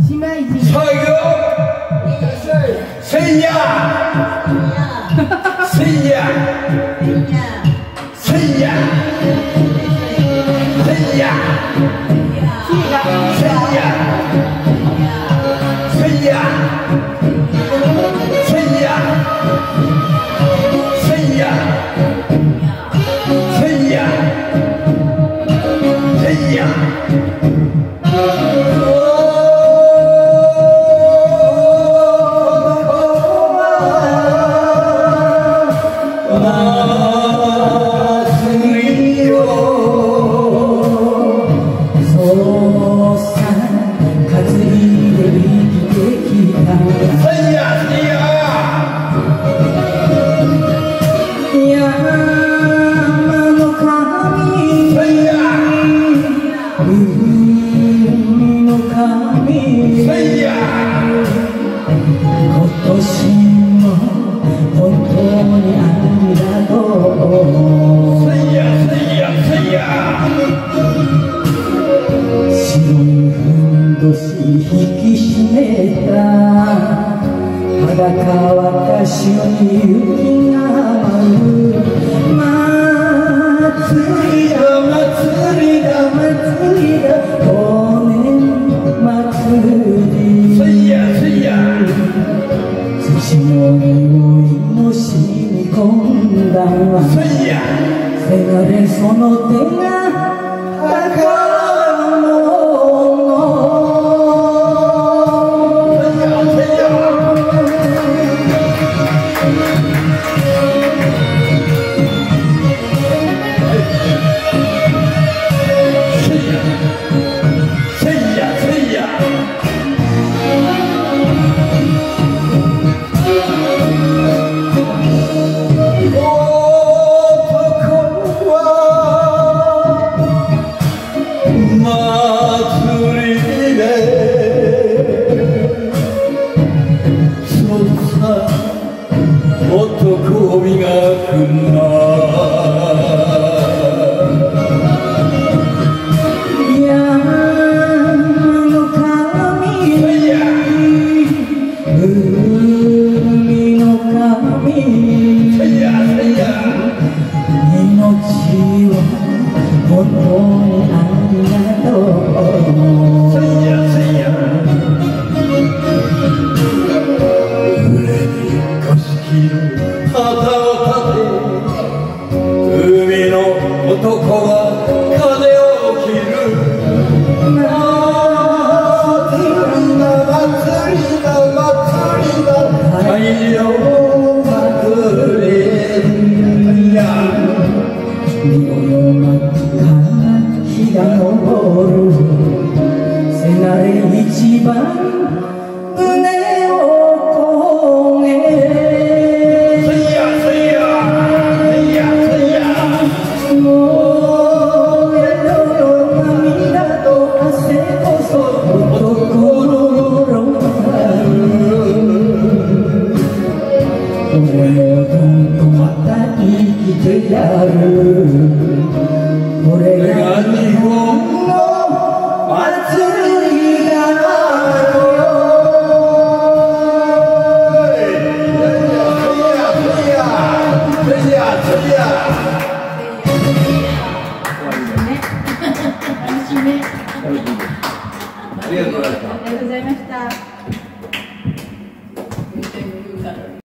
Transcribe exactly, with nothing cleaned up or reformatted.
姉妹人。 最後。せいや。せいや。せいや。せいや。せいや。せいや。せいや。せいや。せいや。せいや。せいや。 引き締めた裸私に雪が舞う祭りだ祭りだ祭りだ五年祭り土の匂いも染み込んだせがれその手が宝物男みがくんな山の神海の神命を本当にありがとう旗を立て海の男が鐘を切る祭りだ祭りだ祭りだ太陽がくれるや身の真っ赤な日が昇るせがれ一番胸を焦げやるこれが日本の祭りだよありがとうございました。